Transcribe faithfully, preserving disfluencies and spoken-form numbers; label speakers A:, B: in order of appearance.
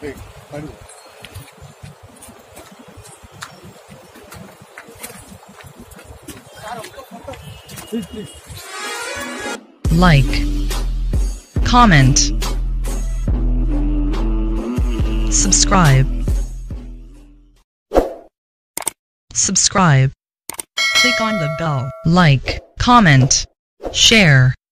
A: Take. Please, please.
B: Like, comment, subscribe, subscribe, click on the bell, like, comment, share.